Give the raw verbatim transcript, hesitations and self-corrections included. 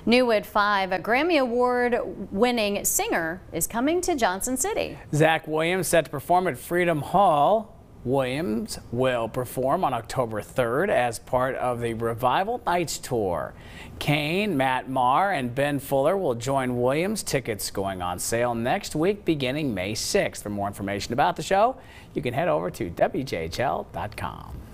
New at five, a Grammy Award winning singer is coming to Johnson City. Zach Williams set to perform at Freedom Hall. Williams will perform on October third as part of the Revival Nights Tour. Kane, Matt Maher, and Ben Fuller will join Williams. Tickets going on sale next week beginning May sixth. For more information about the show, you can head over to W J H L dot com.